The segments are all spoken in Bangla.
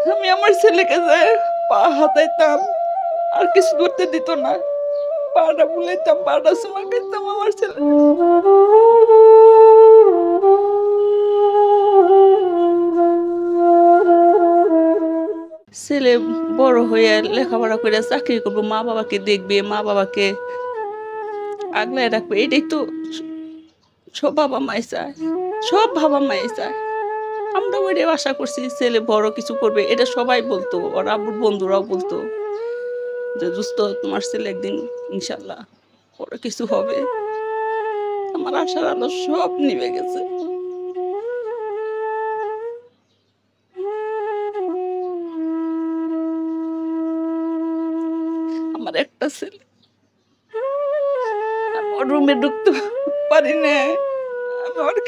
আমি আমার ছেলেকে যে পা হাতাইতাম, আর কিছু ধরতে দিত না। পাটা বুলাইতাম, পাটা চুমা খাইতাম আমার ছেলে। ছেলে বড় হয়ে লেখাপড়া করে চাকরি করবো, মা বাবাকে দেখবে, মা বাবাকে আগলায় রাখবে, এটাই তো সব বাবা মাই চায়, সব বাবা মাই চায়। আমরা ওইটাই আশা করছি ছেলে বড় কিছু করবে, এটা সবাই বলতো, ওর আব্বুর বন্ধুরাও বলতো যে দোস্ত তোমার ছেলে একদিন ইনশাল্লাহ বড় কিছু হবে। আমার আশার আলো সব নিভে গেছে। আমার একটা ছেলে, আমার রুমে ঢুকতে পারি না। আমি ওরকে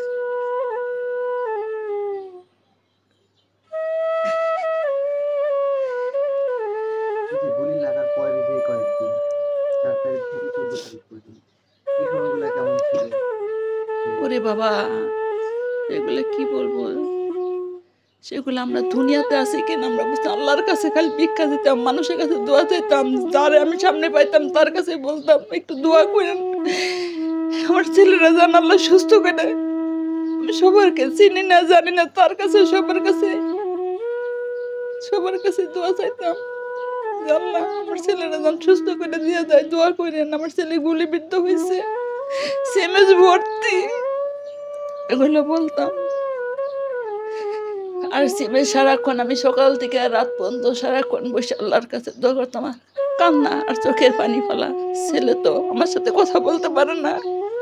গুলি লাগার পরে যে কয়েকদিন 4 তারিখ থেকে 14 তারিখ পর্যন্ত এই সময়গুলো কেমন ছিল? ওরে বাবা, এগুলো কি বলবো, সেগুলো আমরা দুনিয়াতে আছি কিনা আমরা বুঝতে, আল্লাহর কাছে খালি ভিক্ষা দিতাম, মানুষের কাছে দোয়া চাইতাম, যারে আমি সামনে পাইতাম তার কাছে বলতাম একটু দোয়া করেন আমার ছেলেরা যেন আল্লাহ সুস্থ করে। আমি সবারকে চিনি না জানি না, তার কাছে সবার কাছে দোয়া চাইতাম যে আল্লাহ আমার ছেলেরা যেন সুস্থ করে দিয়ে যায়, দোয়া করেন। আমার ছেলে গুলিবিদ্ধ হয়েছে, সেমেজ ভর্তি, এগুলো বলতাম। আর সিমে সারাক্ষণ আমি সকাল থেকে রাত পর্যন্ত সারাক্ষণ বসে আল্লাহর কাছে দোয়া করতাম, কান্না আর চোখের পানি ফেলা। ছেলে তো আমার সাথে কথা বলতে পারে না,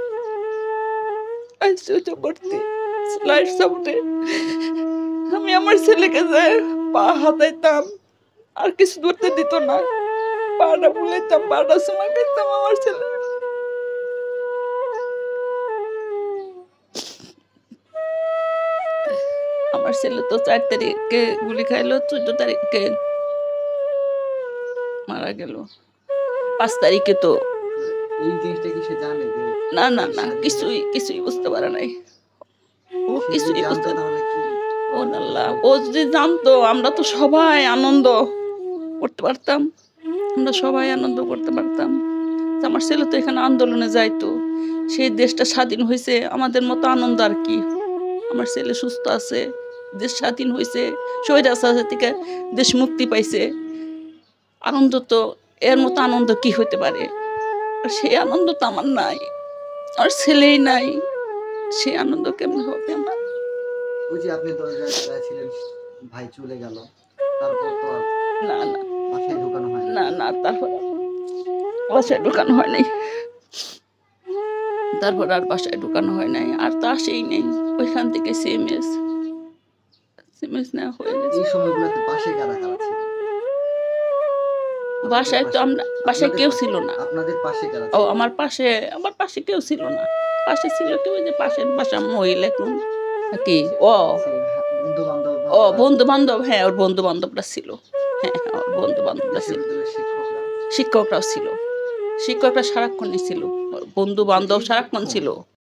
ভর্তি লাইট সাপোর্টে। আমি আমার ছেলেকে যে পা হাতাইতাম, আর কিছু ধরতে দিত না, পাটা বুলাইতাম, পাটা চুমা খাইতাম আমার ছেলে। আমার ছেলে তো 4 তারিখে গুলি খাইলো, 14 তারিখে মারা গেল, 5 তারিখে তো এই জিনিসটা কি সে জানে যে না না না, কিছুই বুঝতে পারে নাই। ও সে কিছুই যদি জানতো বুঝতে, তাহলে কি? ও আল্লাহ, ও যদি জানতো আমরা তো সবাই আনন্দ করতে পারতাম, আমরা সবাই আনন্দ করতে পারতাম। আমার ছেলে তো এখানে আন্দোলনে যাইতো, সেই দেশটা স্বাধীন হয়েছে, আমাদের মতো আনন্দ আর কি। আমার ছেলে সুস্থ আছে, দেশ স্বাধীন হয়েছে, স্বৈরাচার থেকে দেশ মুক্তি পাইছে, আনন্দ তো এর মতো আনন্দ কি হতে পারে? আর সেই আনন্দ তো আমার নাই, আর ছেলেই নাই, সেই আনন্দ কেমন হবে আমার? ওই যে আপনি দরজায় ছিলেন, ভাই চলে গেল, তারপর তো আর না না বাসায় ঢোকানো হয় না না, তারপর বাসায় ঢুকানো হয় নাই, তারপর আর বাসায় ঢুকানো হয় নাই, আর তো আসেই নেই। ওইখান থেকে সিএমএস নেওয়া হয়ে গেছে। এই সময়গুলোতে পাশে কারা কারা ছিল? বাসায় তো আমরা, বাসায় কেউ ছিল না। আপনাদের পাশে কারা ও ছিল? আমার পাশে কেউ ছিল না। পাশে ছিল কেউ, যে পাশের বাসা মহিলা কি, বন্ধু বান্ধব, ও বন্ধু বান্ধব, হ্যাঁ ওর বন্ধু বান্ধবরা ছিল, হ্যাঁ ওর বন্ধু বান্ধবরা ছিল, বিশ্ববিদ্যালয়ের শিক্ষকরা, শিক্ষকরাও ছিল, শিক্ষকরা সারাক্ষণই ছিল, বন্ধু বান্ধব সারাক্ষণ ছিল।